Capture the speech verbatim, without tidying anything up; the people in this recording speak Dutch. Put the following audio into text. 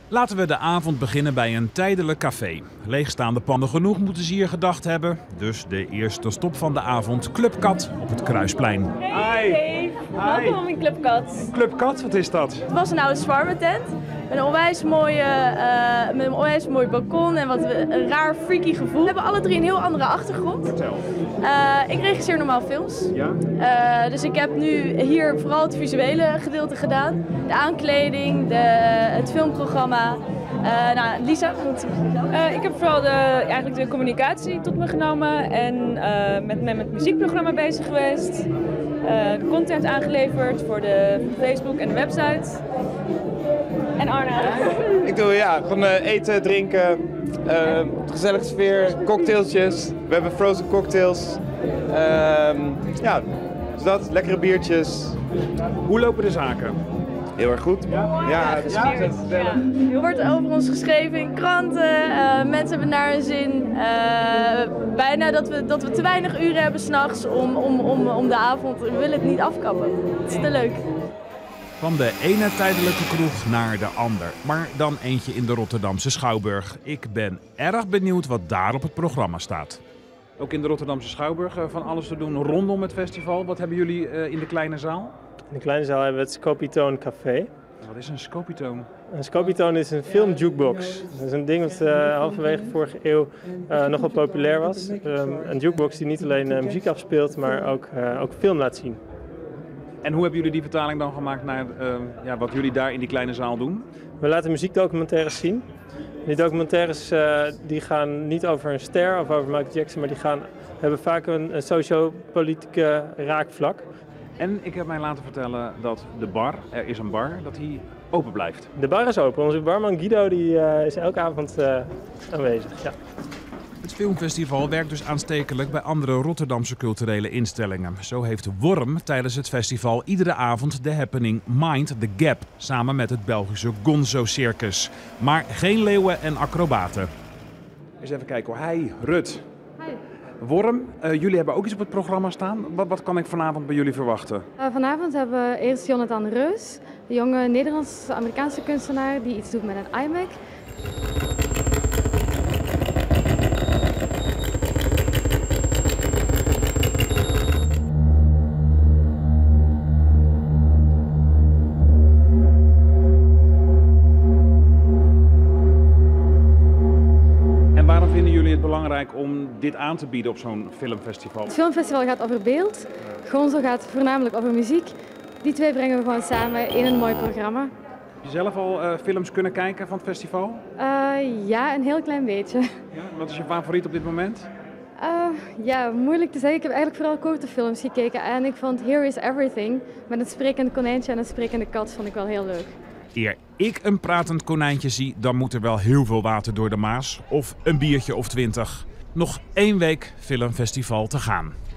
Laten we de avond beginnen bij een tijdelijk café. Leegstaande pannen genoeg moeten ze hier gedacht hebben. Dus de eerste stop van de avond, Club Kat op het Kruisplein. Hey Dave, welkom in Club Kat. Club Kat, wat is dat? Het was een oude shawarma-tent. Met een onwijs, mooie, uh, met een onwijs mooi balkon en wat een raar freaky gevoel. We hebben alle drie een heel andere achtergrond. Vertel. Uh, ik regisseer normaal films. Ja? Uh, dus ik heb nu hier vooral het visuele gedeelte gedaan. De aankleding, de, het filmprogramma. Uh, nou, Lisa? Uh, ik heb vooral de, eigenlijk de communicatie tot me genomen en uh, met, met het muziekprogramma bezig geweest. Uh, de content aangeleverd voor de Facebook en de website. En Arna? Ik doe ja, gewoon uh, eten, drinken, uh, gezellige sfeer, cocktailtjes. We hebben frozen cocktails. Uh, ja, dus dat, lekkere biertjes. Hoe lopen de zaken? Heel erg goed. Ja, ja, het is ja, ja. Er wordt over ons geschreven in kranten, uh, mensen hebben naar hun zin. Uh, bijna dat we, dat we te weinig uren hebben s'nachts om, om, om, om de avond. We willen het niet afkappen. Het is te leuk. Van de ene tijdelijke kroeg naar de ander. Maar dan eentje in de Rotterdamse Schouwburg. Ik ben erg benieuwd wat daar op het programma staat. Ook in de Rotterdamse Schouwburg van alles te doen rondom het festival. Wat hebben jullie uh, in de kleine zaal? In de kleine zaal hebben we het Scopitoon Café. Wat is een Scopitoon? Een Scopitoon is een film jukebox. Dat is een ding dat uh, halverwege vorige eeuw uh, nogal populair was. Um, een jukebox die niet alleen uh, muziek afspeelt, maar ook, uh, ook film laat zien. En hoe hebben jullie die vertaling dan gemaakt naar uh, ja, wat jullie daar in die kleine zaal doen? We laten muziekdocumentaires zien. Die documentaires uh, die gaan niet over een ster of over Michael Jackson, maar die gaan, hebben vaak een, een socio-politieke raakvlak. En ik heb mij laten vertellen dat de bar, er is een bar, dat die open blijft. De bar is open. Onze barman Guido die, uh, is elke avond uh, aanwezig. Ja. Het filmfestival werkt dus aanstekelijk bij andere Rotterdamse culturele instellingen. Zo heeft Worm tijdens het festival iedere avond de happening Mind the Gap, samen met het Belgische Gonzo Circus. Maar geen leeuwen en acrobaten. Eens even kijken hoor. Hi, Rut. Hi. Worm, uh, jullie hebben ook iets op het programma staan. Wat, wat kan ik vanavond bij jullie verwachten? Uh, vanavond hebben we eerst Jonathan Reus, de jonge Nederlands-Amerikaanse kunstenaar die iets doet met een iMac. Waarom vinden jullie het belangrijk om dit aan te bieden op zo'n filmfestival? Het filmfestival gaat over beeld, Gonzo gaat voornamelijk over muziek. Die twee brengen we gewoon samen in een mooi programma. Heb je zelf al uh, films kunnen kijken van het festival? Uh, ja, een heel klein beetje. Ja, wat is je favoriet op dit moment? Uh, ja, moeilijk te zeggen. Ik heb eigenlijk vooral korte films gekeken en ik vond Here is Everything met het sprekende konijntje en het sprekende kat vond ik wel heel leuk. Eer ik een pratend konijntje zie, dan moet er wel heel veel water door de Maas. Of een biertje of twintig. Nog één week filmfestival te gaan.